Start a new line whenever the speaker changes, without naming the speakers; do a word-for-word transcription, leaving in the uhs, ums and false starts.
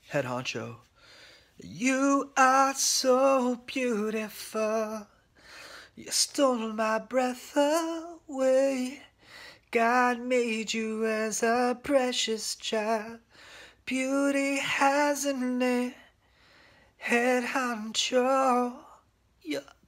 Hedhancho. You are so beautiful. You stole my breath away. God made you as a precious child. Beauty has a name. Hedhancho. Yeah.